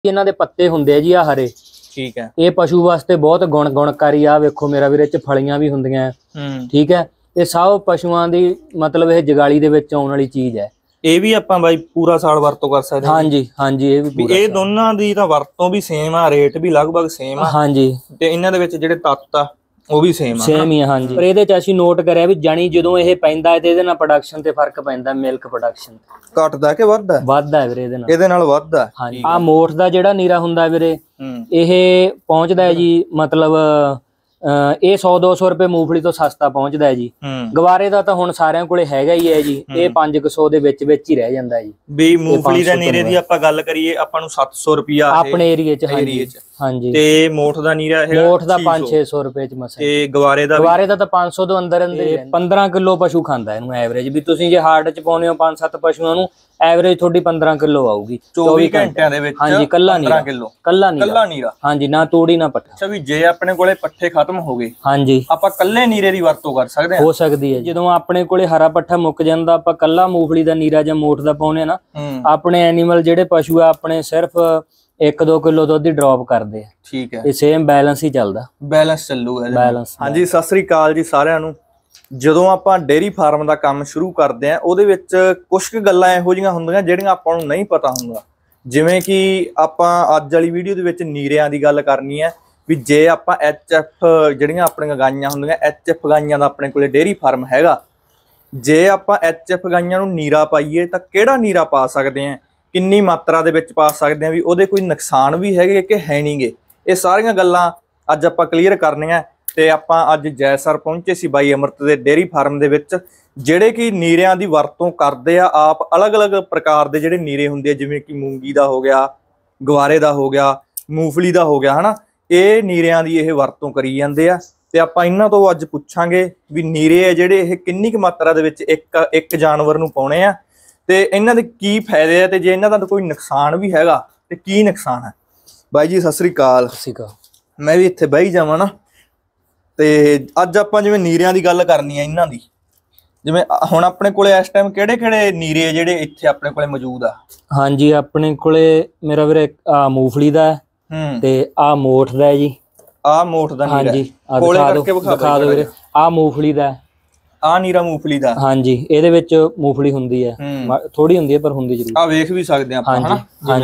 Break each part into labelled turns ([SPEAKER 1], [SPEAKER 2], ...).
[SPEAKER 1] ਇਹਨਾਂ ਦੇ ਪੱਤੇ ਹੁੰਦੇ ਆ ਜੀ ਆ ਹਰੇ।
[SPEAKER 2] ਠੀਕ ਹੈ।
[SPEAKER 1] ਇਹ ਪਸ਼ੂ ਵਾਸਤੇ ਬਹੁਤ ਗੁਣਕਾਰੀ ਆ। ਵੇਖੋ ਮੇਰਾ ਵੀਰੇ ਚ ਫਲੀਆਂ ਵੀ ਹੁੰਦੀਆਂ। ਠੀਕ ਹੈ। ਇਹ ਸਭ ਪਸ਼ੂਆਂ ਦੀ ਮਤਲਬ ਇਹ ਜਗਾਲੀ ਦੇ ਵਿੱਚ ਆਉਣ ਵਾਲੀ ਚੀਜ਼ ਹੈ।
[SPEAKER 2] ਇਹ ਵੀ ਆਪਾਂ ਬਾਈ ਪੂਰਾ ਸਾਲ ਵਰਤੋਂ ਕਰ ਸਕਦੇ ਹਾਂ।
[SPEAKER 1] ਹਾਂਜੀ ਹਾਂਜੀ, ਇਹ ਵੀ
[SPEAKER 2] ਇਹ ਦੋਨਾਂ ਦੀ ਤਾਂ ਵਰਤੋਂ ਵੀ ਸੇਮ ਆ, ਰੇਟ ਵੀ ਲਗਭਗ ਸੇਮ ਆ।
[SPEAKER 1] ਹਾਂਜੀ,
[SPEAKER 2] ਤੇ ਇਹਨਾਂ ਦੇ ਵਿੱਚ ਜਿਹੜੇ ਤੱਤ ਆ ਉਹ ਵੀ ਸੇਮ
[SPEAKER 1] ਹੀ ਆ। ਹਾਂਜੀ, ਪਰ ਇਹਦੇ ਚ ਅਸੀਂ ਨੋਟ ਕਰਿਆ ਵੀ ਜਾਨੀ ਜਦੋਂ ਇਹ ਪੈਂਦਾ ਤੇ ਇਹਦੇ ਨਾਲ ਪ੍ਰੋਡਕਸ਼ਨ ਤੇ ਫਰਕ ਪੈਂਦਾ। ਮਿਲਕ ਪ੍ਰੋਡਕਸ਼ਨ
[SPEAKER 2] ਘਟਦਾ ਕਿ ਵੱਧਦਾ?
[SPEAKER 1] ਵੱਧਦਾ ਵੀਰੇ ਇਹਦੇ ਨਾਲ
[SPEAKER 2] ਵੱਧਦਾ।
[SPEAKER 1] ਹਾਂਜੀ, ਆ ਮੋਠ ਦਾ ਜਿਹੜਾ ਨੀਰਾ ਹੁੰਦਾ ਵੀਰੇ ਇਹ ਪਹੁੰਚਦਾ ਹੈ ਜੀ ਮਤਲਬ ਇਹ 100-200 ਰੁਪਏ ਮੂੰਗਫਲੀ ਤੋਂ ਸਸਤਾ ਪਹੁੰਚਦਾ ਹੈ ਜੀ। ਗਵਾਰੇ ਦਾ ਤਾਂ ਹੁਣ ਸਾਰਿਆਂ ਕੋਲੇ ਹੈਗਾ ਹੀ ਹੈ ਜੀ। ਇਹ 500 ਦੇ ਵਿੱਚ ਹੀ ਰਹਿ ਜਾਂਦਾ ਜੀ।
[SPEAKER 2] ਵੀ ਮੂੰਗਫਲੀ ਦੇ ਨੀਰੇ ਦੀ ਆਪਾਂ ਗੱਲ ਕਰੀਏ ਆਪਾਂ ਨੂੰ 700 ਰੁਪਿਆ
[SPEAKER 1] ਆਪਣੇ ਏਰੀਏ ਚ। ਹਾਂਜੀ,
[SPEAKER 2] ਤੇ ਮੋਠ ਦਾ ਨੀਰਾ ਹੈਗਾ
[SPEAKER 1] ਮੋਠ ਦਾ 500-600 ਰੁਪਏ ਚ ਮਸਾ।
[SPEAKER 2] ਤੇ ਗਵਾਰੇ ਦਾ
[SPEAKER 1] ਤਾਂ 500 ਤੋਂ ਅੰਦਰ 15 ਕਿਲੋ ਪਸ਼ੂ ਖਾਂਦਾ ਇਹਨੂੰ ਐਵਰੇਜ। ਵੀ ਤੁਸੀਂ ਜੇ ਹਾਰਡ ਚ ਪਾਉਨੇ ਹੋ 5-7 ਪਸ਼ੂਆਂ ਨੂੰ ਐਵਰੇਜ ਤੁਹਾਡੀ 15 ਕਿਲੋ ਆਊਗੀ
[SPEAKER 2] 24 ਘੰਟਿਆਂ ਦੇ ਵਿੱਚ।
[SPEAKER 1] ਹਾਂਜੀ, ਕੱਲਾ ਨੀਰਾ। ਹਾਂਜੀ, ਨਾ ਤੋੜੀ ਨਾ ਪੱਠਾ।
[SPEAKER 2] ਅੱਛਾ, ਵੀ ਜੇ ਆਪਣੇ ਕੋਲੇ ਪੱਠੇ ਖਤਮ ਹੋ ਗਏ
[SPEAKER 1] ਹਾਂਜੀ
[SPEAKER 2] ਆਪਾਂ ਕੱਲੇ ਨੀਰੇ ਦੀ ਵਰਤੋਂ ਕਰ ਸਕਦੇ ਹਾਂ?
[SPEAKER 1] ਹੋ ਸਕਦੀ ਹੈ। ਜਦੋਂ ਆਪਣੇ ਕੋਲੇ ਹਰਾ ਪੱਠਾ ਮੁੱਕ ਜਾਂਦਾ ਆਪਾਂ ਕੱਲਾ ਮੂੰਗਫਲੀ ਦਾ ਨੀਰਾ ਜਾਂ ਮੋਠ ਦਾ ਪਾਉਨੇ ਨਾ, ਆਪਣੇ ਐਨੀਮਲ ਜਿਹੜੇ ਪਸ਼ੂ ਆ ਆਪਣੇ ਸਿਰਫ 1-2 ਕਿਲੋ ਦੁੱਧ ਹੀ ਡ੍ਰੌਪ ਕਰਦੇ ਆ।
[SPEAKER 2] ਠੀਕ ਹੈ।
[SPEAKER 1] ਇਹ ਸੇਮ ਬੈਲੈਂਸ ਹੀ ਚੱਲਦਾ।
[SPEAKER 2] ਬੈਲੈਂਸ ਚੱਲੂਗਾ।
[SPEAKER 1] ਬੈਲੈਂਸ।
[SPEAKER 2] ਹਾਂਜੀ, ਸਤਿ ਸ੍ਰੀ ਅਕਾਲ ਜੀ ਸਾਰਿਆਂ ਨੂੰ। ਜਦੋਂ ਆਪਾਂ ਡੇਅਰੀ ਫਾਰਮ ਦਾ ਕੰਮ ਸ਼ੁਰੂ ਕਰਦੇ ਆ ਉਹਦੇ ਵਿੱਚ ਕੁਝ ਕੁ ਗੱਲਾਂ ਇਹੋ ਜਿਹੀਆਂ ਹੁੰਦੀਆਂ ਜਿਹੜੀਆਂ ਆਪਾਂ ਨੂੰ ਨਹੀਂ ਪਤਾ ਹੁੰਦਾ। ਜਿਵੇਂ ਕਿ ਆਪਾਂ ਅੱਜ ਵਾਲੀ ਵੀਡੀਓ ਦੇ ਵਿੱਚ ਨੀਰਿਆਂ ਦੀ ਗੱਲ ਕਰਨੀ ਹੈ। ਵੀ ਜੇ ਆਪਾਂ HF ਜਿਹੜੀਆਂ ਆਪਣੀਆਂ ਗਾਈਆਂ ਹੁੰਦੀਆਂ HF ਗਾਈਆਂ ਦਾ ਆਪਣੇ ਕੋਲੇ ਡੇਅਰੀ ਫਾਰਮ ਹੈਗਾ, ਜੇ ਆਪਾਂ HF ਗਾਈਆਂ ਨੂੰ ਨੀਰਾ ਪਾਈਏ ਤਾਂ ਕਿਹੜਾ ਨੀਰਾ ਪਾ ਸਕਦੇ ਆ, ਕਿੰਨੀ ਮਾਤਰਾ ਦੇ ਵਿੱਚ ਪਾ ਸਕਦੇ ਆ, ਵੀ ਉਹਦੇ ਕੋਈ ਨੁਕਸਾਨ ਵੀ ਹੈਗੇ ਕਿ ਹੈ ਨਹੀਂਗੇ। ਇਹ ਸਾਰੀਆਂ ਗੱਲਾਂ ਅੱਜ ਆਪਾਂ ਕਲੀਅਰ ਕਰਨੀਆਂ। ਤੇ ਆਪਾਂ ਅੱਜ ਜੈਸਰ ਪਹੁੰਚੇ ਸੀ ਬਾਈ ਅਮਰਤ ਦੇ ਡੇਅਰੀ ਫਾਰਮ ਦੇ ਵਿੱਚ, ਜਿਹੜੇ ਕਿ ਨੀਰਿਆਂ ਦੀ ਵਰਤੋਂ ਕਰਦੇ ਆ ਆਪ। ਅਲੱਗ-ਅਲੱਗ ਪ੍ਰਕਾਰ ਦੇ ਜਿਹੜੇ ਨੀਰੇ ਹੁੰਦੇ ਆ, ਜਿਵੇਂ ਕਿ ਮੂੰਗੀ ਦਾ ਹੋ ਗਿਆ, ਗਵਾਰੇ ਦਾ ਹੋ ਗਿਆ, ਮੂੰਗਫਲੀ ਦਾ ਹੋ ਗਿਆ, ਹਨਾ। ਇਹ ਨੀਰਿਆਂ ਦੀ ਇਹ ਵਰਤੋਂ ਕਰੀ ਜਾਂਦੇ ਆ। ਤੇ ਆਪਾਂ ਇਹਨਾਂ ਤੋਂ ਅੱਜ ਪੁੱਛਾਂਗੇ ਵੀ ਨੀਰੇ ਆ ਜਿਹੜੇ ਇਹ ਕਿੰਨੀ ਕੁ ਮਾਤਰਾ ਦੇ ਵਿੱਚ ਇੱਕ ਜਾਨਵਰ ਨੂੰ ਪਾਉਣੇ ਆ, ਤੇ ਇਹਨਾਂ ਦੇ ਕੀ ਫਾਇਦੇ ਆ, ਤੇ ਜੇ ਇਹਨਾਂ ਦਾ ਕੋਈ ਨੁਕਸਾਨ ਵੀ ਹੈਗਾ ਤੇ ਕੀ ਨੁਕਸਾਨ ਹੈ। ਬਾਈ ਜੀ ਸਤਿ ਸ੍ਰੀ ਅਕਾਲ। ਮੈਂ ਵੀ ਇੱਥੇ ਬਹਿ ਜਾਵਾਂ ਨਾ। ਤੇ ਅੱਜ ਆਪਾਂ ਜਿਵੇਂ ਨੀਰਿਆਂ ਦੀ ਗੱਲ ਕਰਨੀ ਆ, ਇਹਨਾਂ ਦੀ ਜਿਵੇਂ ਹੁਣ ਆਪਣੇ ਕੋਲੇ ਇਸ ਟਾਈਮ ਕਿਹੜੇ ਨੀਰੇ ਆ ਜਿਹੜੇ ਇੱਥੇ ਆਪਣੇ ਕੋਲੇ ਮੌਜੂਦ ਆ?
[SPEAKER 1] ਹਾਂਜੀ, ਆਪਣੇ ਕੋਲੇ ਮੇਰਾ ਵੀਰੇ ਆ ਮੂੰਗਫਲੀ ਦਾ ਤੇ ਆ ਮੋਠ ਦਾ ਜੀ। ਆ ਮੋਠ ਦਾ ਨੀਰਾ। ਹਾਂਜੀ, ਕੋਲੇ ਕਰਕੇ ਦਿਖਾ ਦਿਓ ਵੀਰੇ। ਆ ਮੂੰਗਫਲੀ ਦਾ,
[SPEAKER 2] ਆ ਨੀਰਾ ਮੂੰਗਫਲੀ ਦਾ।
[SPEAKER 1] ਹਾਂਜੀ, ਇਹਦੇ ਵਿੱਚ ਮੂੰਗਫਲੀ ਹੁੰਦੀ ਹੈ, ਥੋੜੀ ਹੁੰਦੀ ਹੈ ਪਰ ਹੁੰਦੀ ਜ਼ਰੂਰ।
[SPEAKER 2] ਆ ਵੇਖ ਵੀ ਸਕਦੇ ਆਪਾਂ, ਹਨਾ।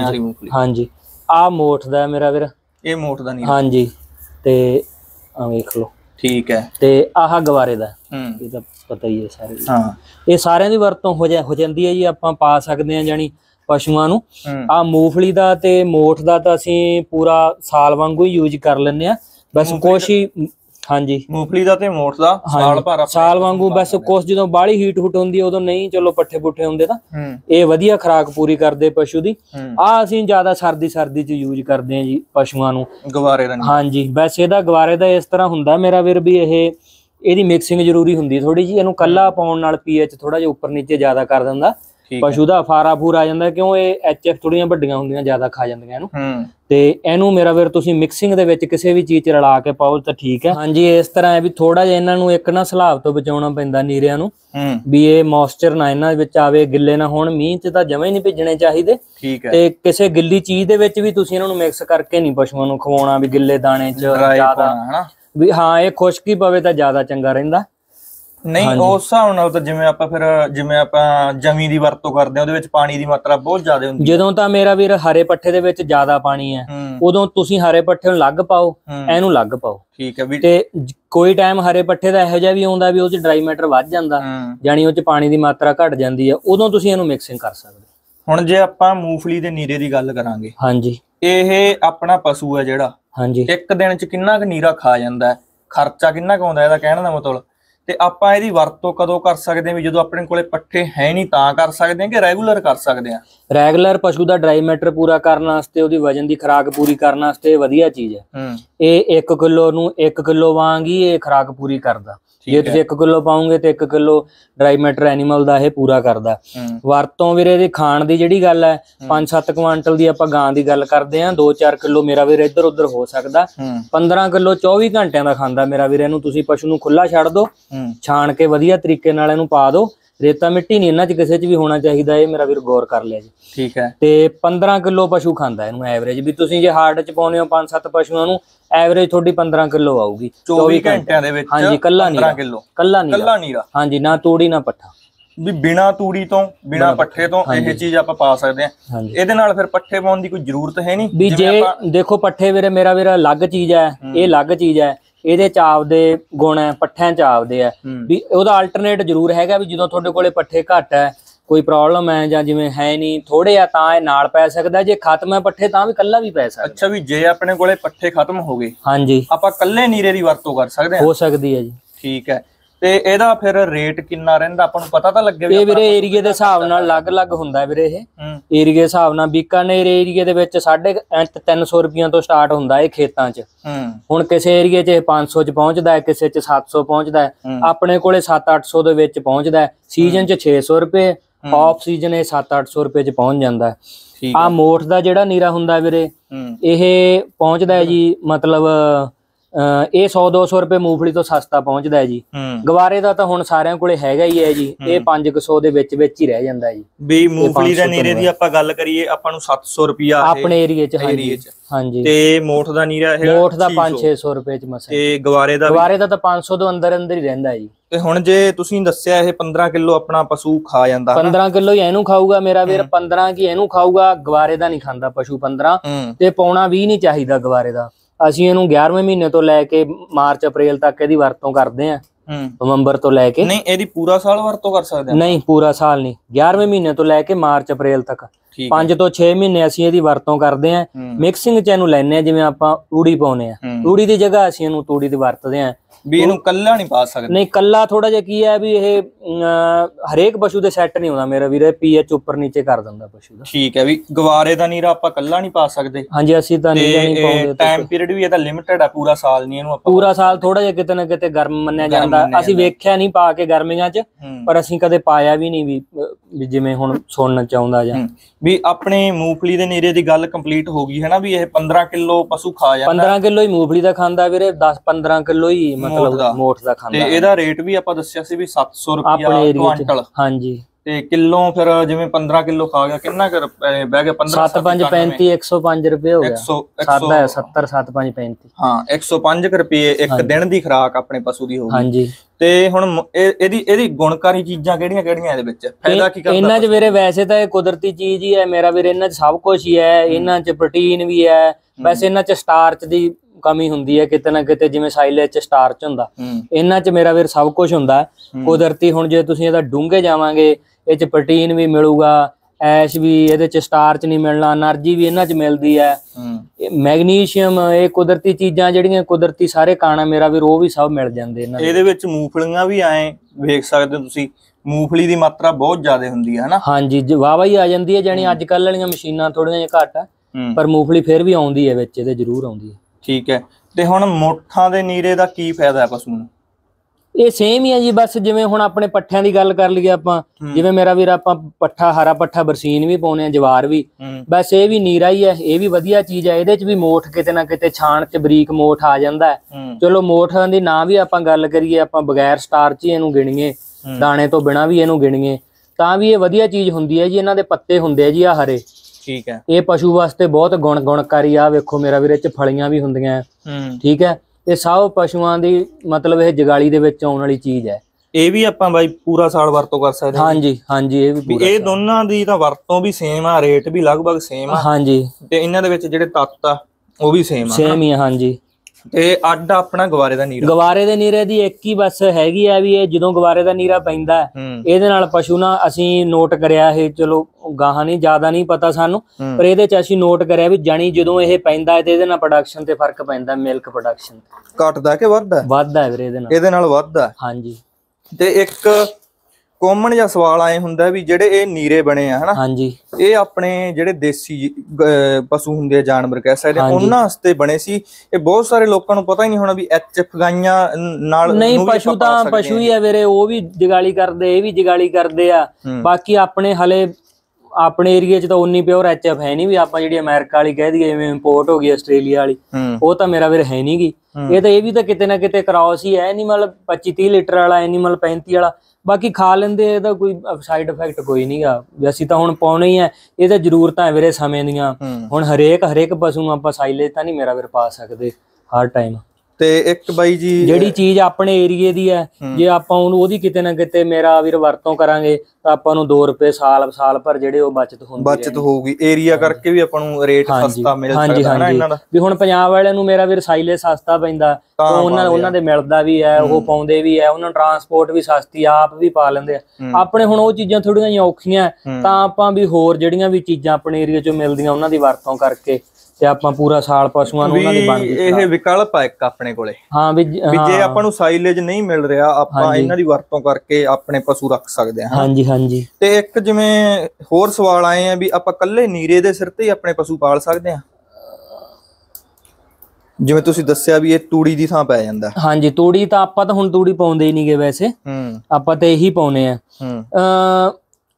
[SPEAKER 1] ਹਾਂਜੀ, ਆ ਮੋਠ ਦਾ ਮੇਰਾ ਵੀਰ। ਇਹ
[SPEAKER 2] ਮੋਠ ਦਾ ਨੀਰਾ।
[SPEAKER 1] ਹਾਂਜੀ, ਤੇ ਆ ਵੇਖ ਲਓ।
[SPEAKER 2] ਠੀਕ ਹੈ।
[SPEAKER 1] ਤੇ ਆਹ ਗਵਾਰੇ ਦਾ। ਇਹ ਤਾਂ ਪਤਾ ਹੀ ਹੈ ਸਾਰੇ।
[SPEAKER 2] ਹਾਂ,
[SPEAKER 1] ਇਹ ਸਾਰਿਆਂ ਦੀ ਵਰਤੋਂ ਹੋ ਜਾਂਦੀ ਹੈ ਜੀ। ਆਪਾਂ ਪਾ ਸਕਦੇ ਹਾਂ ਜਾਨੀ ਪਸ਼ੂਆਂ ਨੂੰ। ਆ ਮੂੰਗਫਲੀ ਦਾ ਤੇ ਮੋਠ ਦਾ ਤਾਂ ਅਸੀਂ ਪੂਰਾ ਸਾਲ ਵਾਂਗੂ ਹੀ ਯੂਜ਼ ਕਰ ਲੈਂਦੇ ਆ। ਬਸ ਕੁਛ ਹੀ। ਹਾਂਜੀ, ਮੂੰਗਫਲੀ ਦਾ ਤੇ ਮੋਠ ਦਾ ਸਾਲ ਵਾਂਗੂ। ਬਸ ਕੁਛ ਜਦੋਂ ਬਾਹਲੀ ਹੀਟ ਹੁੱਟ ਹੁੰਦੀ ਹੈ ਉਦੋਂ ਨਹੀਂ, ਚਲੋ ਪੱਠੇ ਪੁੱਠੇ ਹੁੰਦੇ ਤਾਂ ਇਹ ਵਧੀਆ ਖੁਰਾਕ ਪੂਰੀ ਕਰਦੇ ਪਸ਼ੂ ਦੀ। ਆ ਅਸੀਂ ਜ਼ਿਆਦਾ ਸਰਦੀ ਚ ਯੂਜ਼ ਕਰਦੇ ਹਾਂ ਜੀ ਪਸ਼ੂਆਂ ਨੂੰ, ਗਵਾਰੇ ਦਾ। ਹਾਂਜੀ, ਬਸ ਇਹਦਾ ਗਵਾਰੇ ਦਾ ਇਸ ਤਰ੍ਹਾਂ ਹੁੰਦਾ ਮੇਰਾ ਵੀਰ ਵੀ ਇਹਦੀ ਮਿਕਸਿੰਗ ਜ਼ਰੂਰੀ ਹੁੰਦੀ ਥੋੜੀ ਜੀ। ਇਹਨੂੰ ਕੱਲਾ ਪਾਉਣ ਨਾਲ pH ਥੋੜਾ ਜਿਹਾ ਉੱਪਰ ਨੀਚੇ ਜ਼ਿਆਦਾ ਕਰ ਦਿੰਦਾ ਪਸ਼ੂ ਦਾ। ਫਾਰਾ ਫੂਰ ਆ ਜਾਂਦਾ, ਕਿਉਂ ਇਹ HF ਥੋੜੀਆਂ ਵੱਡੀਆਂ ਹੁੰਦੀਆਂ, ਜ਼ਿਆਦਾ ਖਾ ਜਾਂਦੀਆਂ ਇਹਨੂੰ। ਤੇ ਇਹਨੂੰ ਮੇਰਾ ਵੀਰ ਤੁਸੀਂ ਮਿਕਸਿੰਗ ਦੇ ਵਿੱਚ ਕਿਸੇ ਵੀ ਚੀਜ਼ ਚ ਰਲਾ ਕੇ ਪਾਓ ਤਾਂ ਠੀਕ ਹੈ। ਹਾਂਜੀ, ਇਸ ਤਰ੍ਹਾਂ ਹੈ ਵੀ ਥੋੜਾ ਜਿਹਾ ਇਹਨਾਂ ਨੂੰ ਇੱਕ ਨਾ ਸਲਾਬ ਤੋਂ ਬਚਾਉਣਾ ਪੈਂਦਾ ਨੀਰਿਆਂ ਨੂੰ, ਵੀ ਇਹ ਮੌਇਸਚਰ ਨਾ ਇਹਨਾਂ ਵਿੱਚ ਆਵੇ, ਗਿੱਲੇ ਨਾ ਹੋਣ। ਮੀਂਹ ਚ ਤਾਂ ਜਮਾਂ ਹੀ ਨਹੀਂ ਭਿੱਜਣੇ ਚਾਹੀਦੇ। ਤੇ ਕਿਸੇ ਗਿੱਲੀ ਚੀਜ਼ ਦੇ ਵਿੱਚ ਵੀ ਤੁਸੀਂ ਇਹਨਾਂ ਨੂੰ ਮਿਕਸ ਕਰਕੇ ਨਹੀਂ ਪਸ਼ੂਆਂ ਨੂੰ ਖਵਾਉਣਾ, ਵੀ ਗਿੱਲੇ ਦਾਣੇ ਚ ਜ਼ਿਆਦਾ ਵੀ। ਹਾਂ, ਇਹ ਖੁਸ਼ਕੀ ਪਵੇ ਤਾਂ ਜ਼ਿਆਦਾ ਚੰਗਾ ਰਹਿੰਦਾ। ਨਹੀਂ, ਉਸ ਹਿਸਾਬ ਨਾਲ ਤਾਂ ਜਿਵੇਂ ਆਪਾਂ ਜਮੀ ਦੀ ਵਰਤੋਂ ਕਰਦੇ ਆ ਉਹਦੇ ਵਿੱਚ ਪਾਣੀ ਦੀ ਮਾਤਰਾ ਬਹੁਤ ਜ਼ਿਆਦਾ ਹੁੰਦੀ ਹੈ। ਜਦੋਂ ਤਾਂ ਮੇਰਾ ਵੀਰ ਹਰੇ ਪੱਠੇ ਦੇ ਵਿੱਚ ਜ਼ਿਆਦਾ ਪਾਣੀ ਹੈ ਉਦੋਂ ਤੁਸੀਂ ਹਰੇ ਪੱਠੇ ਨੂੰ ਲੱਗ ਪਾਓ, ਇਹਨੂੰ ਲੱਗ ਪਾਓ। ਠੀਕ ਹੈ। ਤੇ ਕੋਈ ਟਾਈਮ ਹਰੇ ਪੱਠੇ ਦਾ ਇਹੋ ਜਿਹਾ ਵੀ ਆਉਂਦਾ ਵੀ ਉਹ ਚ ਡਰਾਈ ਮੈਟਰ ਵੱਧ ਜਾਂਦਾ, ਜਾਨੀ ਉਹ ਚ ਪਾਣੀ ਦੀ ਮਾਤਰਾ ਘਟ ਜਾਂਦੀ ਹੈ, ਉਦੋਂ ਤੁਸੀਂ ਇਹਨੂੰ ਮਿਕਸਿੰਗ ਕਰ ਸਕਦੇ। ਹੁਣ ਜੇ ਆਪਾਂ ਮੂੰਗਫਲੀ ਦੇ ਨੀਰੇ ਦੀ ਗੱਲ ਕਰਾਂਗੇ। ਹਾਂਜੀ, ਇਹ ਆਪਣਾ ਪਸ਼ੂ ਹੈ ਜਿਹੜਾ। ਹਾਂਜੀ, ਇੱਕ ਦਿਨ ਚ ਕਿੰਨਾ ਕੁ ਨੀਰਾ ਖਾ ਜਾਂਦਾ, ਖਰਚਾ ਕਿੰਨਾ ਕੁ ਆਉਂਦਾ, ਇਹਦਾ ਕਹਿਣ ਦਾ ਮਤਲਬ। ਤੇ ਆਪਾਂ ਇਹਦੀ ਵਰਤੋਂ ਕਦੋਂ ਕਰ ਸਕਦੇ ਹਾਂ, ਵੀ ਜਦੋਂ ਆਪਣੇ ਕੋਲੇ ਪੱਠੇ ਹੈ ਨਹੀਂ ਤਾਂ ਕਰ ਸਕਦੇ ਹਾਂ, ਕਿ ਰੈਗੂਲਰ ਕਰ ਸਕਦੇ ਹਾਂ? ਰੈਗੂਲਰ ਪਸ਼ੂ ਦਾ ਡਰਾਈ ਮੈਟਰ ਪੂਰਾ ਕਰਨ ਵਾਸਤੇ, ਉਹਦੀ ਵਜਨ ਦੀ ਖੁਰਾਕ ਪੂਰੀ ਕਰਨ ਵਾਸਤੇ ਵਧੀਆ ਚੀਜ਼ ਹੈ ਇਹ। 1 ਕਿਲੋ ਨੂੰ 1 ਕਿਲੋ ਵਾਂਗ ਹੀ ਇਹ ਖੁਰਾਕ ਪੂਰੀ ਕਰਦਾ। ਜੇ ਤੁਸੀਂ 1 ਕਿਲੋ ਪਾਉਂਗੇ ਤੇ 1 ਕਿਲੋ ਡਰਾਈ ਮੈਟਰ ਐਨੀਮਲ ਦਾ ਇਹ ਪੂਰਾ ਕਰਦਾ। ਵਰਤੋਂ ਵੀਰੇ ਇਹਦੀ ਖਾਣ ਦੀ ਜਿਹੜੀ ਗੱਲ ਹੈ, 5-7 ਕੁਆਂਟਲ ਦੀ ਆਪਾਂ ਗਾਂ ਦੀ ਗੱਲ ਕਰਦੇ ਹਾਂ। 2-4 ਕਿਲੋ ਮੇਰਾ ਵੀਰ ਇੱਧਰ ਉੱਧਰ ਹੋ ਸਕਦਾ। 15 ਕਿਲੋ 24 ਘੰਟਿਆਂ ਦਾ ਖਾਂਦਾ ਮੇਰਾ ਵੀਰ। ਇਹਨੂੰ ਤੁਸੀਂ ਪਸ਼ੂ ਨੂੰ ਖੁੱਲਾ ਛੱਡ ਦੋ, ਛਾਣ ਕੇ ਵਧੀਆ ਤਰੀਕੇ ਨਾਲ ਇਹਨੂੰ ਪਾ ਦੋ, ਰੇਤਾ ਮਿੱਟੀ ਨਹੀਂ ਇਹਨਾਂ 'ਚ ਕਿਸੇ 'ਚ ਵੀ ਹੋਣਾ ਚਾਹੀਦਾ, ਇਹ ਮੇਰਾ ਵੀਰ ਗੌਰ ਕਰ ਲਿਆ ਜੀ।
[SPEAKER 2] ਠੀਕ ਹੈ।
[SPEAKER 1] ਤੇ 15 ਕਿਲੋ ਪਸ਼ੂ ਖਾਂਦਾ ਇਹਨੂੰ ਐਵਰੇਜ, ਵੀ ਤੁਸੀਂ ਜੇ ਹਾਰਡ 'ਚ ਪਾਉਨੇ ਹੋ 5-7 ਪਸ਼ੂਆਂ ਨੂੰ ਐਵਰੇਜ ਤੁਹਾਡੀ 15 ਕਿਲੋ ਆਊਗੀ
[SPEAKER 2] 24 ਘੰਟਿਆਂ ਦੇ ਵਿੱਚ।
[SPEAKER 1] ਹਾਂਜੀ, ਕੱਲਾ ਨੀਰਾ, ਕੱਲਾ
[SPEAKER 2] ਨੀਰਾ।
[SPEAKER 1] ਹਾਂਜੀ, ਨਾ ਤੂੜੀ ਨਾ ਪੱਠਾ,
[SPEAKER 2] ਵੀ ਬਿਨਾ ਤੂੜੀ ਤੋਂ ਬਿਨਾ ਪੱਠੇ ਤੋਂ ਇਹ ਚੀਜ਼ ਆਪਾਂ ਪਾ ਸਕਦੇ ਆ। ਇਹਦੇ ਨਾਲ ਫਿਰ ਪੱਠੇ ਪਾਉਣ ਦੀ ਕੋਈ ਜ਼ਰੂਰਤ ਹੈ ਨਹੀਂ?
[SPEAKER 1] ਵੀ ਜੇ ਦੇਖੋ ਪੱਠੇ ਵੀਰੇ ਮੇਰਾ ਵੀਰ ਅਲੱਗ ਚੀਜ਼ ਹੈ, ਇਹ ਅਲੱਗ ਚੀਜ਼ ਹੈ, ਇਹਦੇ ਚ ਆਪਦੇ ਗੁਣ ਹੈ, ਪੱਠਿਆਂ ਚ ਆਪਦੇ ਆ। ਵੀ ਉਹਦਾ ਆਲਟਰਨੇਟ ਜ਼ਰੂਰ ਹੈਗਾ, ਵੀ ਜਦੋਂ ਤੁਹਾਡੇ ਕੋਲੇ ਪੱਠੇ ਘੱਟ ਹੈ, ਕੋਈ ਪ੍ਰੋਬਲਮ ਹੈ ਜਾਂ ਜਿਵੇਂ ਹੈ ਨਹੀਂ ਥੋੜੇ ਆ, ਤਾਂ ਇਹ ਨਾਲ ਪੈ ਸਕਦਾ। ਜੇ ਖਤਮ ਹੈ ਪੱਠੇ ਤਾਂ ਵੀ ਕੱਲਾ ਵੀ ਪੈ ਸਕਦਾ।
[SPEAKER 2] ਅੱਛਾ, ਵੀ ਜੇ ਆਪਣੇ ਕੋਲੇ ਪੱਠੇ ਖਤਮ ਹੋ ਗਏ,
[SPEAKER 1] ਹਾਂਜੀ,
[SPEAKER 2] ਆਪਾਂ ਕੱਲੇ ਨੀਰੇ ਦੀ ਵਰਤੋਂ ਕਰ ਸਕਦੇ ਹਾਂ?
[SPEAKER 1] ਹੋ ਸਕਦੀ ਹੈ ਜੀ।
[SPEAKER 2] ਠੀਕ ਹੈ। ਤੇ ਇਹਦਾ ਫਿਰ ਰੇਟ ਕਿੰਨਾ ਰਹਿੰਦਾ, ਆਪਾਂ ਨੂੰ ਪਤਾ ਤਾਂ ਲੱਗੇ?
[SPEAKER 1] ਇਹ ਵੀਰੇ ਏਰੀਏ ਦੇ ਹਿਸਾਬ ਨਾਲ ਅਲੱਗ-ਅਲੱਗ ਹੁੰਦਾ ਵੀਰੇ, ਇਹ ਏਰੀਏ ਦੇ ਹਿਸਾਬ ਨਾਲ। ਬੀਕਾਨੇਰ ਏਰੀਏ ਦੇ ਵਿੱਚ 350 ਰੁਪਈਆਂ ਤੋਂ ਸਟਾਰਟ ਹੁੰਦਾ ਇਹ ਖੇਤਾਂ 'ਚ। ਹੁਣ ਕਿਸੇ ਏਰੀਏ 'ਚ 500 'ਚ ਪਹੁੰਚਦਾ ਹੈ, ਕਿਸੇ 'ਚ 700 ਪਹੁੰਚਦਾ ਹੈ, ਆਪਣੇ ਕੋਲੇ 700-800 ਦੇ ਵਿੱਚ ਪਹੁੰਚਦਾ ਹੈ। ਸੀਜ਼ਨ 'ਚ 600 ਰੁਪਏ, ਆਫ ਸੀਜ਼ਨ ਇਹ 700-800 ਰੁਪਏ 'ਚ ਪਹੁੰਚ ਜਾਂਦਾ ਹੈ। ਆ ਮੋਠ ਦਾ ਜਿਹੜਾ ਨੀਰਾ ਹੁੰਦਾ ਵੀਰੇ, ਇਹ ਪਹੁੰਚਦਾ ਹੈ ਜੀ, ਮਤਲਬ ਇਹ 100-200 ਰੁਪਏ ਮੂੰਗਫਲੀ ਤੋਂ ਸਸਤਾ ਪਹੁੰਚਦਾ ਹੈ ਜੀ। ਗਵਾਰੇ ਦਾ ਤਾਂ ਹੁਣ ਸਾਰਿਆਂ ਕੋਲੇ ਹੈਗਾ ਹੀ ਹੈ ਜੀ, ਇਹ 500 ਦੇ ਵਿੱਚ ਵਿੱਚ ਹੀ ਰਹਿ ਜਾਂਦਾ ਜੀ।
[SPEAKER 2] ਵੀ ਮੂੰਗਫਲੀ ਦੇ ਨੀਰੇ ਦੀ ਆਪਾਂ ਗੱਲ ਕਰੀਏ, ਆਪਾਂ ਨੂੰ 700 ਰੁਪਿਆ
[SPEAKER 1] ਆਪਣੇ ਏਰੀਏ 'ਚ। ਹਾਂਜੀ।
[SPEAKER 2] ਤੇ ਮੋਠ ਦਾ ਨੀਰਾ ਇਹ
[SPEAKER 1] ਮੋਠ ਦਾ 500-600 ਰੁਪਏ 'ਚ ਮਸਾ।
[SPEAKER 2] ਤੇ ਗਵਾਰੇ ਦਾ
[SPEAKER 1] ਤਾਂ 500 ਤੋਂ ਅੰਦਰ ਹੀ ਰਹਿੰਦਾ ਜੀ।
[SPEAKER 2] ਤੇ ਹੁਣ ਜੇ ਤੁਸੀਂ ਦੱਸਿਆ ਇਹ 15 ਕਿਲੋ ਆਪਣਾ ਪਸ਼ੂ ਖਾ ਜਾਂਦਾ,
[SPEAKER 1] 15 ਕਿਲੋ ਹੀ ਇਹਨੂੰ ਖਾਊਗਾ ਮੇਰਾ ਵੀਰ, 15 ਕੀ ਇਹਨੂੰ ਖਾਊਗਾ, ਗਵਾਰੇ ਦਾ ਨਹੀਂ ਖਾਂਦਾ ਪਸ਼ੂ 15। ਤੇ ਪੌਣਾ 20 ਨਹੀਂ ਚਾਹੀਦਾ ਗਵਾਰੇ ਦਾ। ਅਸੀਂ ਇਹਨੂੰ 11ਵੇਂ ਮਹੀਨੇ ਤੋਂ ਲੈ ਕੇ ਮਾਰਚ ਅਪ੍ਰੈਲ ਤੱਕ ਇਹਦੀ ਵਰਤੋਂ ਕਰਦੇ ਆਂ, ਨਵੰਬਰ ਤੋਂ ਲੈ ਕੇ।
[SPEAKER 2] ਨਹੀਂ, ਇਹਦੀ ਪੂਰਾ ਸਾਲ ਵਰਤੋਂ ਕਰ ਸਕਦੇ ਹਾਂ? ਨਹੀਂ,
[SPEAKER 1] ਪੂਰਾ ਸਾਲ ਨਹੀਂ, 11ਵੇਂ ਮਹੀਨੇ ਤੋਂ ਲੈ ਕੇ ਮਾਰਚ ਅਪ੍ਰੈਲ ਤੱਕ 5 ਤੋਂ 6 ਮਹੀਨੇ ਅਸੀਂ ਇਹਦੀ ਵਰਤੋਂ ਕਰਦੇ ਆਂ। ਮਿਕਸਿੰਗ ਚ ਇਹਨੂੰ ਲੈਣੇ ਆ, ਜਿਵੇਂ ਆਪਾਂ ਤੂੜੀ ਪਾਉਨੇ ਆ, ਤੂੜੀ ਦੀ ਜਗ੍ਹਾ ਅਸੀਂ ਇਹਨੂੰ ਤੂੜੀ ਦੀ ਵਰਤਦੇ ਆਂ।
[SPEAKER 2] ਵੀ ਇਹਨੂੰ ਕੱਲਾ ਨਹੀਂ ਪਾ ਸਕਦੇ?
[SPEAKER 1] ਨਹੀਂ, ਕੱਲਾ ਥੋੜਾ ਜਿਹਾ ਕੀ ਹੈ ਵੀ ਇਹ ਹਰੇਕ ਪਸ਼ੂ ਦੇ ਸੈੱਟ ਨਹੀਂ ਹੁੰਦਾ ਮੇਰਾ ਵੀਰੇ, ਪੀਐਚ ਉੱਪਰ ਨੀਚੇ ਕਰ ਦਿੰਦਾ ਪਸ਼ੂ ਦਾ।
[SPEAKER 2] ਠੀਕ ਹੈ। ਵੀ ਗਵਾਰੇ ਦਾ ਨੀਰਾ ਆਪਾਂ ਕੱਲਾ ਨਹੀਂ ਪਾ ਸਕਦੇ?
[SPEAKER 1] ਹਾਂਜੀ, ਅਸੀਂ ਤਾਂ ਨਹੀਂ ਪਾਉਂਦੇ।
[SPEAKER 2] ਟਾਈਮ ਪੀਰੀਅਡ ਵੀ ਇਹਦਾ ਲਿਮਿਟਡ ਹੈ, ਪੂਰਾ ਸਾਲ ਨਹੀਂ ਇਹਨੂੰ ਆਪਾਂ?
[SPEAKER 1] ਪੂਰਾ ਸਾਲ ਥੋੜਾ ਜਿਹਾ ਕਿਤੇ ਨਾ ਕਿਤੇ ਗਰਮ ਮੰਨਿਆ ਜਾਂਦਾ। ਅਸੀਂ ਵੇਖਿਆ ਨਹੀਂ ਪਾ ਕੇ ਗਰਮੀਆਂ 'ਚ, ਪਰ ਅਸੀਂ ਕਦੇ ਪਾਇਆ ਵੀ ਨਹੀਂ, ਵੀ ਜਿਵੇਂ ਹੁਣ ਸੁਣਨ ਚ ਆਉਂਦਾ ਜਾਂ।
[SPEAKER 2] ਵੀ ਆਪਣੇ ਮੂੰਗਫਲੀ ਦੇ ਨੀਰੇ ਦੀ ਗੱਲ ਕੰਪਲੀਟ ਹੋ ਗਈ ਹੈ ਨਾ, ਵੀ ਇਹ 15 ਕਿਲੋ ਪਸ਼ੂ ਖਾ ਜਾਂਦਾ।
[SPEAKER 1] 15 ਕਿਲੋ ਹੀ ਮੂੰਗਫਲੀ ਦਾ ਖਾਂਦਾ ਵੀਰੇ, 10-15 ਕਿਲੋ ਹੀ ਮਤਲਬ ਮੋਠ ਦਾ ਖਾਂਦਾ।
[SPEAKER 2] ਤੇ ਇਹਦਾ ਰੇਟ ਵੀ ਆਪਾਂ ਦੱਸਿਆ ਸੀ ਵੀ 700 ਰੁਪਿਆ ਕੁਆਂਟਲ।
[SPEAKER 1] ਹਾਂਜੀ।
[SPEAKER 2] ਤੇ ਕਿਲੋ ਫਿਰ ਜਿਵੇਂ 15 ਕਿਲੋ ਖਾ ਗਿਆ, ਕਿੰਨਾ ਕਰ ਬਹਿ ਗਿਆ?
[SPEAKER 1] 7-5-35 105 ਰੁਪਏ ਹੋ ਗਿਆ। 7-7-5-35
[SPEAKER 2] ਹਾਂ, 105 ਰੁਪਏ ਇੱਕ ਦਿਨ ਦੀ ਖੁਰਾਕ ਆਪਣੇ ਪਸ਼ੂ ਦੀ ਹੋਊਗੀ।
[SPEAKER 1] ਹਾਂਜੀ।
[SPEAKER 2] ਤੇ ਹੁਣ ਇਹਦੀ ਗੁਣਕਾਰੀ ਚੀਜ਼ਾਂ ਕਿਹੜੀਆਂ ਇਹਦੇ ਵਿੱਚ? ਫਾਇਦਾ ਕੀ ਕਰਦਾ
[SPEAKER 1] ਇਹਨਾਂ 'ਚ ਵੀਰੇ? ਵੈਸੇ ਤਾਂ ਇਹ ਕੁਦਰਤੀ ਚੀਜ਼ ਹੀ ਹੈ ਮੇਰਾ ਵੀਰੇ, ਇਹਨਾਂ 'ਚ ਸਭ ਕੁਝ ਹੀ ਹੈ। ਇਹਨਾਂ 'ਚ ਪ੍ਰੋਟੀਨ ਵੀ ਹੈ, ਵੈਸੇ ਇਹਨਾਂ 'ਚ ਸਟਾਰਚ ਦੀ ਕਮੀ ਹੁੰਦੀ ਹੈ ਕਿਤੇ ਨਾ ਕਿਤੇ, ਜਿਵੇਂ ਸਾਈਲੇਜ 'ਚ ਸਟਾਰਚ ਹੁੰਦਾ, ਇਹਨਾਂ 'ਚ ਮੇਰਾ ਵੀਰ ਸਭ ਕੁਝ ਹੁੰਦਾ ਕੁਦਰਤੀ। ਹੁਣ ਜੇ ਤੁਸੀਂ ਇਹਦਾ ਡੂੰਘੇ ਜਾਵਾਂਗੇ, ਇਹ 'ਚ ਪ੍ਰੋਟੀਨ ਵੀ ਮਿਲੂਗਾ, ਐਸ਼ ਵੀ, ਇਹਦੇ 'ਚ ਸਟਾਰਚ ਨਹੀਂ ਮਿਲਣਾ, એનર્ਜੀ ਵੀ ਇਹਨਾਂ 'ਚ ਮਿਲਦੀ ਹੈ, ਮੈਗਨੀਸ਼ੀਅਮ, ਇਹ ਕੁਦਰਤੀ ਚੀਜ਼ਾਂ ਜਿਹੜੀਆਂ ਕੁਦਰਤੀ ਸਾਰੇ ਕਾਣਾ ਮੇਰਾ ਵੀਰ, ਉਹ ਵੀ ਸਭ ਮਿਲ ਜਾਂਦੇ ਇਹਨਾਂ।
[SPEAKER 2] ਇਹਦੇ ਵਿੱਚ ਮੂੰਗਫਲੀਆਂ ਵੀ ਐਂ ਵੇਖ ਸਕਦੇ ਹੋ ਤੁਸੀਂ, ਮੂੰਗਫਲੀ ਦੀ ਮਾਤਰਾ ਬਹੁਤ ਜ਼ਿਆਦਾ ਹੁੰਦੀ ਹੈ ਹਨਾ?
[SPEAKER 1] ਹਾਂਜੀ, ਵਾਵਾ ਹੀ ਆ ਜਾਂਦੀ ਹੈ, ਜਾਨੀ ਅੱਜ ਕੱਲ ਵਾਲੀਆਂ ਮਸ਼ੀਨਾਂ ਥੋੜੀਆਂ ਜਿਹੀਆਂ ਘੱਟ ਆ, ਪਰ ਮੂੰਗਫਲੀ ਫਿਰ ਵੀ ਆਉਂਦੀ ਹੈ ਵਿੱਚ, ਇਹਦੇ ਜ਼ਰੂਰ ਆਉਂਦੀ ਹੈ।
[SPEAKER 2] ਠੀਕ ਹੈ। ਤੇ ਹੁਣ ਮੋਠਾਂ ਦੇ ਨੀਰੇ ਦਾ ਕੀ ਫਾਇਦਾ ਹੈ ਪਸ਼ੂ ਨੂੰ?
[SPEAKER 1] ਇਹ ਸੇਮ ਹੀ ਹੈ ਜੀ, ਬਸ ਜਿਵੇਂ ਹੁਣ ਆਪਣੇ ਪੱਠਿਆਂ ਦੀ ਗੱਲ ਕਰ ਲਈਏ ਆਪਾਂ, ਜਿਵੇਂ ਮੇਰਾ ਵੀਰ ਆਪਾਂ ਪੱਠਾ, ਹਰਾ ਪੱਠਾ ਬਰਸੀਨ ਵੀ ਪਾਉਨੇ ਆ, ਜਵਾਰ ਵੀ, ਬਸ ਇਹ ਵੀ ਨੀਰਾ ਹੀ ਹੈ, ਇਹ ਵੀ ਵਧੀਆ ਚੀਜ਼ ਹੈ। ਇਹਦੇ 'ਚ ਵੀ ਮੋਠ ਕਿਤੇ ਨਾ ਕਿਤੇ ਛਾਣ 'ਚ ਬਰੀਕ ਮੋਠ ਆ ਜਾਂਦਾ ਹੈ। ਚਲੋ ਮੋਠਾਂ ਦੀ ਨਾ ਵੀ ਆਪਾਂ ਗੱਲ ਕਰੀਏ, ਆਪਾਂ ਬਗੈਰ ਸਟਾਰਚ ਹੀ ਇਹਨੂੰ ਗਿਣੀਏ, ਦਾਣੇ ਤੋਂ ਬਿਨਾਂ ਵੀ ਇਹਨੂੰ ਗਿਣੀਏ, ਤਾਂ ਵੀ ਇਹ ਵਧੀਆ ਚੀਜ਼ ਹੁੰਦੀ ਹੈ ਜੀ। ਇਹਨਾਂ ਦੇ ਪੱਤੇ ਹੁੰਦੇ ਆ ਜੀ ਆ ਹਰੇ।
[SPEAKER 2] ਠੀਕ ਹੈ।
[SPEAKER 1] ਇਹ ਪਸ਼ੂ ਵਾਸਤੇ ਬਹੁਤ ਗੁਣਕਾਰੀ ਆ। ਵੇਖੋ ਮੇਰਾ ਵੀਰੇ, 'ਚ ਫਲੀਆਂ ਵੀ ਹੁੰਦੀਆਂ। ਠੀਕ ਹੈ। ਇਹ ਸਭ ਪਸ਼ੂਆਂ ਦੀ ਮਤਲਬ ਇਹ ਜਗਾਲੀ ਦੇ ਵਿੱਚ ਆਉਣ ਵਾਲੀ ਚੀਜ਼ ਹੈ।
[SPEAKER 2] ਇਹ ਵੀ ਆਪਾਂ ਬਾਈ ਪੂਰਾ ਸਾਲ ਵਰਤੋਂ ਕਰ ਸਕਦੇ ਹਾਂ?
[SPEAKER 1] ਹਾਂਜੀ ਹਾਂਜੀ, ਇਹ ਵੀ
[SPEAKER 2] ਇਹ ਦੋਨਾਂ ਦੀ ਤਾਂ ਵਰਤੋਂ ਵੀ ਸੇਮ ਆ, ਰੇਟ ਵੀ ਲਗਭਗ ਸੇਮ ਆ।
[SPEAKER 1] ਹਾਂਜੀ।
[SPEAKER 2] ਤੇ ਇਹਨਾਂ ਦੇ ਵਿੱਚ ਜਿਹੜੇ ਤੱਤ ਆ ਉਹ ਵੀ ਸੇਮ
[SPEAKER 1] ਹੀ ਆ। ਹਾਂਜੀ।
[SPEAKER 2] ਤੇ ਅੱਡ ਆਪਣਾ ਗਵਾਰੇ ਦਾ ਨੀਰਾ? ਗਵਾਰੇ
[SPEAKER 1] ਦੇ ਨੀਰੇ ਦੀ ਇੱਕ ਹੀ ਬਸ ਹੈਗੀ ਆ, ਵੀ ਇਹ ਜਦੋਂ ਗਵਾਰੇ ਦਾ ਨੀਰਾ ਪੈਂਦਾ ਇਹਦੇ ਨਾਲ ਪਸ਼ੂ ਨਾ, ਅਸੀਂ ਨੋਟ ਕਰਿਆ ਇਹ, ਚਲੋ ਗਾਹਾਂ ਨਹੀਂ ਜ਼ਿਆਦਾ ਨਹੀਂ ਪਤਾ ਸਾਨੂੰ, ਪਰ ਇਹਦੇ 'ਚ ਅਸੀਂ ਨੋਟ ਕਰਿਆ ਵੀ ਜਾਣੀ ਜਦੋਂ ਇਹ ਪੈਂਦਾ ਤੇ ਇਹਦੇ ਨਾਲ ਪ੍ਰੋਡਕਸ਼ਨ ਤੇ ਫਰਕ ਪੈਂਦਾ, ਮਿਲਕ ਪ੍ਰੋਡਕਸ਼ਨ
[SPEAKER 2] ਘਟਦਾ ਕਿ ਵੱਧਦਾ?
[SPEAKER 1] ਵੱਧਦਾ ਵੀਰੇ ਇਹਦੇ ਨਾਲ।
[SPEAKER 2] ਇਹਦੇ ਨਾਲ ਵੱਧਦਾ?
[SPEAKER 1] ਹਾਂਜੀ।
[SPEAKER 2] ਤੇ ਇੱਕ ਕਾਮਨ ਜਿਹਾ ਸਵਾਲ ਆਏ ਹੁੰਦਾ ਵੀ ਜਿਹੜੇ ਇਹ ਨੀਰੇ ਬਣੇ ਆ ਹਨਾ,
[SPEAKER 1] ਹਾਂਜੀ,
[SPEAKER 2] ਇਹ ਆਪਣੇ ਜਿਹੜੇ ਦੇਸੀ ਪਸ਼ੂ ਹੁੰਦੇ ਆ, ਜਾਨਵਰ ਕਹਿ ਸਕਦੇ ਆ, ਉਹਨਾਂ ਵਾਸਤੇ ਬਣੇ ਸੀ। ਇਹ ਬਹੁਤ ਸਾਰੇ ਲੋਕਾਂ ਨੂੰ ਪਤਾ ਹੀ ਨਹੀਂ ਹੋਣਾ ਵੀ ਐਚਐਫ ਗਾਈਆਂ ਨਾਲ
[SPEAKER 1] ਨਹੀਂ, ਪਸ਼ੂ ਤਾਂ ਪਸ਼ੂ ਹੀ ਆ ਵੀਰੇ, ਉਹ ਵੀ ਜਗਾਲੀ ਕਰਦੇ, ਇਹ ਵੀ ਜਗਾਲੀ ਕਰਦੇ ਆ। ਬਾਕੀ ਆਪਣੇ ਹਲੇ ਆਪਣੇ ਏਰੀਆ 'ਚ ਤਾਂ ਉਨੀ ਪਿਓਰ ਐਚਐਫ ਹੈ ਨਹੀਂ ਵੀ ਆਪਾਂ ਜਿਹੜੀ ਅਮਰੀਕਾ ਵਾਲੀ ਕਹਿ ਦਈਏ ਜਿਵੇਂ ਇੰਪੋਰਟ ਹੋ ਗਈ ਆਸਟ੍ਰੇਲੀਆ ਵਾਲੀ, ਉਹ ਤਾਂ ਮੇਰਾ ਵੀਰ ਹੈ ਨੀ ਗੀ। ਇਹ ਵੀ ਤਾਂ ਕਿਤੇ ਨਾ ਕਿਤੇ ਕ੍ਰਾਸ ਹੀ ਹੈ, ਐਨੀਮਲ 25-30 ਲੀਟਰ ਵਾਲਾ, ਐਨੀਮਲ 35 ਵਾਲਾ। ਬਾਕੀ ਖਾ ਲੈਂਦੇ, ਇਹਦਾ ਕੋਈ ਸਾਈਡ ਇਫੈਕਟ ਕੋਈ ਨਹੀਂਗਾ। ਅਸੀਂ ਤਾਂ ਹੁਣ ਪਾਉਣੇ ਹੀ ਹੈ, ਇਹ ਤਾਂ ਜ਼ਰੂਰਤਾਂ ਵੀਰੇ ਸਮੇਂ ਦੀਆਂ। ਹੁਣ ਹਰੇਕ ਪਸ਼ੂ ਨੂੰ ਆਪਾਂ ਸਾਈਲੇਜ ਤਾਂ ਨਹੀਂ ਮੇਰਾ ਵੀਰ ਪਾ ਸਕਦੇ ਹਰ ਟਾਈਮ।
[SPEAKER 2] ਤੇ ਇੱਕ ਬਾਈ ਜੀ
[SPEAKER 1] ਜਿਹੜੀ ਚੀਜ਼ ਆਪਣੇ ਏਰੀਏ ਦੀ ਹੈ, ਜੇ ਆਪਾਂ ਉਹਦੀ ਕਿਤੇ ਨਾ ਕਿਤੇ ਮੇਰਾ ਵੀਰ ਵਰਤੋਂ ਕਰਾਂਗੇ ਤਾਂ ਆਪਾਂ ਨੂੰ 2 ਰੁਪਏ ਸਾਲ ਭਰ ਜਿਹੜੇ ਉਹ ਬਚਤ
[SPEAKER 2] ਹੋਊਗੀ। ਏਰੀਆ ਕਰਕੇ ਵੀ ਆਪਾਂ ਨੂੰ ਰੇਟ ਸਸਤਾ ਮਿਲ ਸਕਦਾ ਹੈ ਨਾ ਇਹਨਾਂ ਦਾ।
[SPEAKER 1] ਵੀ ਹੁਣ ਪੰਜਾਬ ਵਾਲਿਆਂ ਨੂੰ ਮੇਰਾ ਵੀਰ ਸਾਈਲੇਜ ਸਸਤਾ ਪੈਂਦਾ, ਉਹਨਾਂ ਦੇ ਮਿਲਦਾ ਵੀ ਹੈ, ਉਹ ਪਾਉਂਦੇ ਵੀ ਹੈ, ਉਹਨਾਂ ਨੂੰ ਟਰਾਂਸਪੋਰਟ ਵੀ ਸਸਤੀ, ਆਪ ਵੀ ਪਾ ਲੈਂਦੇ ਆ। ਆਪਣੇ ਹੁਣ ਉਹ ਚੀਜ਼ਾਂ ਥੋੜੀਆਂ ਜਿਹੀਆਂ ਔਖੀਆਂ, ਤਾਂ ਆਪਾਂ ਵੀ ਹੋਰ ਜਿਹੜੀਆਂ ਵੀ ਚੀਜ਼ਾਂ ਆਪਣੇ ਏਰੀਆ ਚੋਂ ਮਿਲਦੀਆਂ ਉਹਨਾਂ ਦੀ ਵਰਤੋਂ ਕਰਕੇ ਤੇ ਆਪਾਂ ਪੂਰਾ ਸਾਲ ਪਸ਼ੂਆਂ ਨੂੰ ਉਹਨਾਂ ਦੀ ਬਣ ਗਈ।
[SPEAKER 2] ਇਹ ਵਿਕਲਪ ਆ ਇੱਕ ਆਪਣੇ ਕੋਲੇ।
[SPEAKER 1] ਹਾਂ ਵੀ
[SPEAKER 2] ਜੇ ਆਪਾਂ ਨੂੰ ਸਾਈਲੇਜ ਨਹੀਂ ਮਿਲ ਰਿਹਾ, ਆਪਾਂ ਇਹਨਾਂ ਦੀ ਵਰਤੋਂ ਕਰਕੇ ਆਪਣੇ ਪਸ਼ੂ ਰੱਖ ਸਕਦੇ ਹਾਂ।
[SPEAKER 1] ਹਾਂਜੀ।
[SPEAKER 2] ਤੇ ਇੱਕ ਜਿਵੇਂ ਹੋਰ ਸਵਾਲ ਆਏ ਆ ਵੀ ਆਪਾਂ ਕੱਲੇ ਨੀਰੇ ਦੇ ਸਿਰ ਤੇ ਹੀ ਆਪਣੇ ਪਸ਼ੂ ਪਾਲ ਸਕਦੇ ਹਾਂ? ਜਿਵੇਂ ਤੁਸੀਂ ਦੱਸਿਆ ਵੀ ਇਹ ਤੂੜੀ ਦੀ ਥਾਂ ਪੈ ਜਾਂਦਾ।
[SPEAKER 1] ਹਾਂਜੀ, ਤੂੜੀ ਤਾਂ ਆਪਾਂ ਤਾਂ ਹੁਣ ਤੂੜੀ ਪਾਉਂਦੇ ਹੀ ਨਹੀਂਗੇ ਵੈਸੇ, ਆਪਾਂ ਤਾਂ ਇਹੀ ਪਾਉਨੇ ਆ।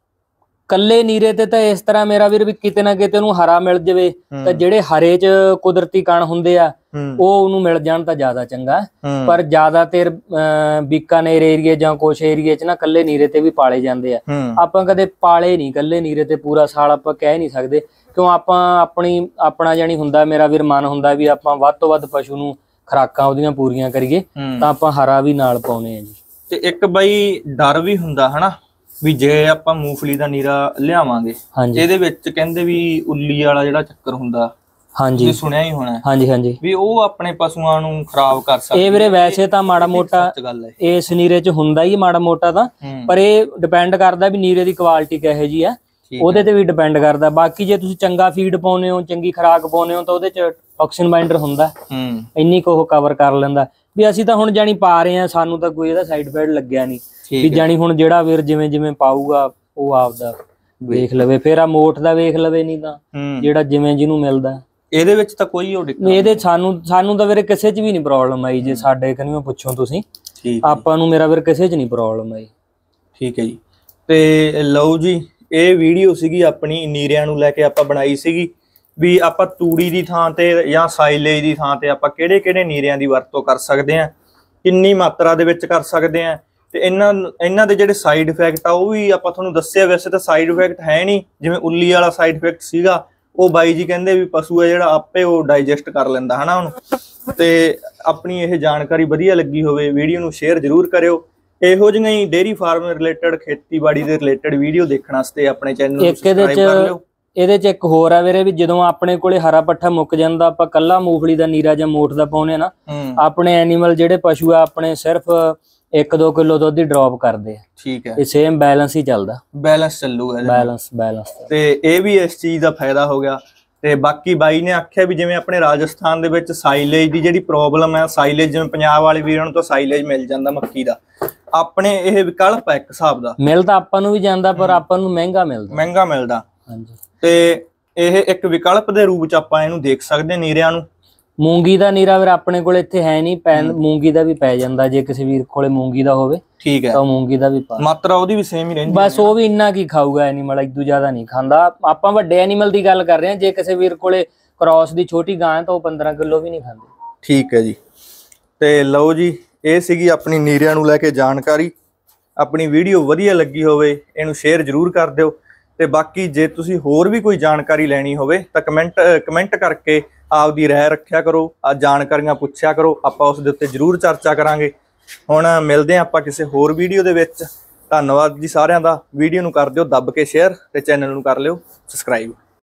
[SPEAKER 1] ਕੱਲੇ ਨੀਰੇ ਤੇ ਤਾਂ ਇਸ ਤਰ੍ਹਾਂ ਮੇਰਾ ਵੀਰ ਵੀ ਕਿਤੇ ਨਾ ਕਿਤੇ ਉਹਨੂੰ ਹਰਾ ਮਿਲ ਜਾਵੇ ਤਾਂ ਜਿਹੜੇ ਹਰੇ 'ਚ ਕੁਦਰਤੀ ਕਣ ਹੁੰਦੇ ਆ ਉਹ ਉਹਨੂੰ ਮਿਲ ਜਾਣ ਤਾਂ ਜ਼ਿਆਦਾ ਚੰਗਾ। ਪਰ ਜ਼ਿਆਦਾਤਰ ਬੀਕਾਨੇਰ ਏਰੀਏ ਜਾਂ ਕੁਛ ਏਰੀਏ 'ਚ ਨਾ ਕੱਲੇ ਨੀਰੇ ਤੇ ਵੀ ਪਾਲੇ ਜਾਂਦੇ ਆ। ਆਪਾਂ ਕਦੇ ਪਾਲੇ ਨਹੀਂ ਕੱਲੇ ਨੀਰੇ ਤੇ ਪੂਰਾ ਸਾਲ, ਆਪਾਂ ਕਹਿ ਨਹੀਂ ਸਕਦੇ, ਕਿਉਂ ਆਪਾਂ ਆਪਣਾ ਜਾਨੀ ਹੁੰਦਾ ਮੇਰਾ ਵੀਰ ਮਨ ਹੁੰਦਾ ਵੀ ਆਪਾਂ ਵੱਧ ਤੋਂ ਵੱਧ ਪਸ਼ੂ ਨੂੰ ਖੁਰਾਕਾਂ ਉਹਦੀਆਂ ਪੂਰੀਆਂ ਕਰੀਏ, ਤਾਂ ਆਪਾਂ ਹਰਾ ਵੀ ਨਾਲ ਪਾਉਨੇ ਆ ਜੀ।
[SPEAKER 2] ਤੇ ਇੱਕ ਬਾਈ ਡਰ ਵੀ ਹੁੰਦਾ ਹਨਾ ਵੀ ਜੇ ਆਪਾਂ ਮੂੰਗਫਲੀ ਦਾ ਨੀਰਾ ਲਿਆਵਾਂਗੇ, ਇਹਦੇ ਵਿੱਚ ਕਹਿੰਦੇ ਵੀ ਉੱਲੀ ਵਾਲਾ ਜਿਹੜਾ ਚੱਕਰ ਹੁੰਦਾ, ਤੁਸੀਂ ਸੁਣਿਆ ਹੀ ਹੋਣਾ।
[SPEAKER 1] ਹਾਂਜੀ
[SPEAKER 2] ਵੀ ਉਹ ਆਪਣੇ ਪਸ਼ੂਆਂ ਨੂੰ ਖਰਾਬ ਕਰ ਸਕਦਾ।
[SPEAKER 1] ਇਹ ਵੀਰੇ ਵੈਸੇ ਤਾਂ ਮਾੜਾ ਮੋਟਾ ਇਸ ਨੀਰੇ 'ਚ ਹੁੰਦਾ ਹੀ ਮਾੜਾ ਮੋਟਾ ਤਾਂ, ਪਰ ਇਹ ਡਿਪੈਂਡ ਕਰਦਾ ਵੀ ਨੀਰੇ ਦੀ ਕੁਆਲਿਟੀ ਕਿਹੋ ਜੀ ਆ, ਉਹਦੇ ਤੇ ਵੀ ਡਿਪੈਂਡ ਕਰਦਾ। ਬਾਕੀ ਜੇ ਤੁਸੀਂ ਚੰਗਾ ਫੀਡ ਪਾਉਨੇ ਹੋ, ਚੰਗੀ ਖੁਰਾਕ ਪਾਉਨੇ ਹੋ, ਤਾਂ ਉਹਦੇ 'ਚ ਟੌਕਸਿਨ ਬਾਈਂਡਰ ਹੁੰਦਾ, ਇੰਨੀ ਕੁ ਉਹ ਕਵਰ ਕਰ ਲੈਂਦਾ। ਵੀ ਅਸੀਂ ਤਾਂ ਹੁਣ ਜਾਣੀ ਪਾ ਰਹੇ ਆ, ਸਾਨੂੰ ਤਾਂ ਕੋਈ ਇਹਦਾ ਸਾਈਡ ਇਫੈਕਟ ਲੱਗਿਆ ਨਹੀਂ। ਵੀ ਜਾਣੀ ਹੁਣ ਜਿਹੜਾ ਵੀਰ ਜਿਵੇਂ ਪਾਊਗਾ ਉਹ ਆਪਦਾ ਵੇਖ ਲਵੇ, ਫਿਰ ਆ ਮੋਠ ਦਾ ਵੇਖ ਲਵੇ, ਨਹੀਂ ਤਾਂ ਜਿਹੜਾ ਜਿਵੇਂ ਜਿਹਨੂੰ ਮਿਲਦਾ।
[SPEAKER 2] ਇਹਦੇ ਵਿੱਚ ਤਾਂ ਕੋਈ
[SPEAKER 1] ਇਹਦੇ ਸਾਨੂੰ ਤਾਂ ਵੀਰੇ ਕਿਸੇ 'ਚ ਵੀ ਨਹੀਂ ਪ੍ਰੋਬਲਮ ਆਈ। ਜੇ ਸਾਡੇ ਕਨੀਓ ਪੁੱਛੋ ਤੁਸੀਂ, ਆਪਾਂ ਨੂੰ ਮੇਰਾ ਵੀਰ ਕਿਸੇ 'ਚ ਨਹੀਂ ਪ੍ਰੋਬਲਮ ਆਈ।
[SPEAKER 2] ਠੀਕ ਹੈ ਜੀ। ਤੇ ਲਓ ਜੀ, ਇਹ ਵੀਡੀਓ ਸੀਗੀ ਆਪਣੀ ਨੀਰਿਆਂ ਨੂੰ ਲੈ ਕੇ ਆਪਾਂ ਬਣਾਈ ਸੀਗੀ ਵੀ ਆਪਾਂ ਤੂੜੀ ਦੀ ਥਾਂ ਤੇ ਜਾਂ ਸਾਈਲੇਜ ਦੀ ਥਾਂ ਤੇ ਆਪਾਂ ਕਿਹੜੇ ਨੀਰਿਆਂ ਦੀ ਵਰਤੋਂ ਕਰ ਸਕਦੇ ਆ, ਕਿੰਨੀ ਮਾਤਰਾ ਦੇ ਵਿੱਚ ਕਰ ਸਕਦੇ ਆ, ਤੇ ਇਹਨਾਂ ਦੇ ਜਿਹੜੇ ਸਾਈਡ ਇਫੈਕਟ ਆ ਉਹ ਵੀ ਆਪਾਂ ਤੁਹਾਨੂੰ ਦੱਸਿਆ। ਵੈਸੇ ਤਾਂ ਸਾਈਡ ਇਫੈਕਟ ਹੈ ਨਹੀਂ, ਜਿਵੇਂ ਉੱਲੀ ਵਾਲਾ ਸਾਈਡ ਇਫੈਕਟ ਸੀਗਾ ਉਹ ਬਾਈ ਜੀ ਕਹਿੰਦੇ ਵੀ ਪਸ਼ੂ ਹੈ ਜਿਹੜਾ ਆਪੇ ਉਹ ਡਾਈਜੈਸਟ ਕਰ ਲੈਂਦਾ ਹਨਾ ਉਹਨੂੰ। ਤੇ ਆਪਣੀ ਇਹ ਜਾਣਕਾਰੀ ਵਧੀਆ ਲੱਗੀ ਹੋਵੇ, ਵੀਡੀਓ ਨੂੰ ਸ਼ੇਅਰ ਜ਼ਰੂਰ ਕਰਿਓ। ਇਹੋ ਜਿਹੀਆਂ ਹੀ ਡੇਅਰੀ ਫਾਰਮ ਰਿਲੇਟਡ, ਖੇਤੀਬਾੜੀ ਦੇ ਰਿਲੇਟਡ ਵੀਡੀਓ ਦੇਖਣ ਵਾਸਤੇ ਆਪਣੇ ਚੈਨਲ ਨੂੰ ਸਬਸਕ੍ਰਾਈਬ ਕਰ ਲਿਓ।
[SPEAKER 1] ਇਹਦੇ 'ਚ ਇੱਕ ਹੋਰ ਆ ਵੀਰੇ, ਵੀ ਜਦੋਂ ਆਪਣੇ ਕੋਲੇ ਹਰਾ ਪੱਠਾ ਮੁੱਕ ਜਾਂਦਾ, ਆਪਾਂ ਕੱਲਾ ਮੂੰਗਫਲੀ ਦਾ ਨੀਰਾ ਜਾਂ ਮੋਠ ਦਾ ਪਾਉਨੇ ਨਾ, ਆਪਣੇ ਐਨੀਮਲ ਜਿਹੜੇ ਪਸ਼ੂ ਆ ਆਪਣੇ ਸਿਰਫ 1-2 ਕਿਲੋ ਦੁੱਧ ਹੀ ਡ੍ਰੌਪ ਕਰਦੇ ਆ।
[SPEAKER 2] ਠੀਕ ਹੈ,
[SPEAKER 1] ਇਹ ਸੇਮ ਬੈਲੈਂਸ ਹੀ ਚੱਲਦਾ,
[SPEAKER 2] ਬੈਲੈਂਸ ਚੱਲੂਗਾ,
[SPEAKER 1] ਬੈਲੈਂਸ।
[SPEAKER 2] ਤੇ ਇਹ ਵੀ ਇਸ ਚੀਜ਼ ਦਾ ਫਾਇਦਾ ਹੋ ਗਿਆ। ਤੇ ਬਾਕੀ ਬਾਈ ਨੇ ਆਖਿਆ ਵੀ ਜਿਵੇਂ ਆਪਣੇ ਰਾਜਸਥਾਨ ਦੇ ਵਿੱਚ ਸਾਈਲੇਜ ਦੀ ਜਿਹੜੀ ਪ੍ਰੋਬਲਮ ਹੈ, ਸਾਈਲੇਜ ਜਿਵੇਂ ਪੰਜਾਬ ਵਾਲੇ ਵੀਰਾਂ ਨੂੰ ਤਾਂ ਸਾਈਲੇਜ ਮਿਲ ਜਾਂਦਾ ਮੱਕੀ ਦਾ, ਆਪਣੇ ਇਹ ਵਿਕਲਪ ਹੈ ਇੱਕ ਹਿਸਾਬ ਦਾ।
[SPEAKER 1] ਮਿਲ ਤਾਂ ਆਪਾਂ ਨੂੰ ਵੀ ਜਾਂਦਾ, ਪਰ ਆਪਾਂ ਨੂੰ ਮਹਿੰਗਾ
[SPEAKER 2] ਮਿਲਦਾ।
[SPEAKER 1] ਹਾਂਜੀ,
[SPEAKER 2] ਤੇ ਇਹ ਇੱਕ ਵਿਕਲਪ ਦੇ ਰੂਪ ਚ ਆਪਾਂ ਇਹਨੂੰ ਦੇਖ ਸਕਦੇ ਹਾਂ ਨੀਰਿਆਂ ਨੂੰ।
[SPEAKER 1] ਮੂੰਗੀ ਦਾ ਨੀਰਾ ਵੀਰ ਆਪਣੇ ਕੋਲ ਇੱਥੇ ਹੈ ਨਹੀਂ, ਮੂੰਗੀ ਦਾ ਵੀ ਪੈ ਜਾਂਦਾ ਜੇ ਕਿਸੇ ਵੀਰ ਕੋਲੇ ਮੂੰਗੀ ਦਾ ਹੋਵੇ।
[SPEAKER 2] ਠੀਕ ਹੈ,
[SPEAKER 1] ਤਾਂ ਮੂੰਗੀ ਦਾ ਵੀ
[SPEAKER 2] ਮਾਤਰਾ ਉਹਦੀ ਵੀ ਸੇਮ ਹੀ ਰਹਿੰਦੀ,
[SPEAKER 1] ਬਸ ਉਹ ਵੀ ਇੰਨਾ ਕੀ ਖਾਊਗਾ ਐਨੀਮਲ, ਇਦੋਂ ਜ਼ਿਆਦਾ ਨਹੀਂ ਖਾਂਦਾ। ਆਪਾਂ ਵੱਡੇ ਐਨੀਮਲ ਦੀ ਗੱਲ ਕਰ ਰਹੇ ਹਾਂ, ਜੇ ਕਿਸੇ ਵੀਰ ਕੋਲੇ ਕ੍ਰਾਸ ਦੀ ਛੋਟੀ ਗਾਂ ਤਾਂ ਉਹ 15 ਕਿਲੋ ਵੀ ਨਹੀਂ ਖਾਂਦੇ।
[SPEAKER 2] ਠੀਕ ਹੈ ਜੀ। ਤੇ ਲਓ ਜੀ, ਇਹ ਸੀਗੀ ਆਪਣੀ ਨੀਰਿਆਂ ਨੂੰ ਲੈ ਕੇ ਜਾਣਕਾਰੀ। ਆਪਣੀ ਵੀਡੀਓ ਵਧੀਆ ਲੱਗੀ ਹੋਵੇ ਇਹਨੂੰ ਸ਼ੇਅਰ ਜ਼ਰੂਰ ਕਰ ਦਿਓ। ਤੇ ਬਾਕੀ ਜੇ ਤੁਸੀਂ ਹੋਰ ਵੀ ਕੋਈ ਜਾਣਕਾਰੀ ਲੈਣੀ ਹੋਵੇ ਤਾਂ ਕਮੈਂਟ ਕਰਕੇ ਆਪਦੀ ਰਾਏ ਰੱਖਿਆ ਕਰੋ, ਜਾਣਕਾਰੀਆਂ ਪੁੱਛਿਆ ਕਰੋ, ਆਪਾਂ ਉਸ ਦੇ ਉੱਤੇ ਜ਼ਰੂਰ ਚਰਚਾ ਕਰਾਂਗੇ। ਹੁਣ ਮਿਲਦੇ ਹਾਂ ਆਪਾਂ ਕਿਸੇ ਹੋਰ ਵੀਡੀਓ ਦੇ ਵਿੱਚ। ਧੰਨਵਾਦ ਜੀ ਸਾਰਿਆਂ ਦਾ। ਵੀਡੀਓ ਨੂੰ ਕਰ ਦਿਓ ਦੱਬ ਕੇ ਸ਼ੇਅਰ ਤੇ ਚੈਨਲ ਨੂੰ ਕਰ ਲਿਓ ਸਬਸਕ੍ਰਾਈਬ।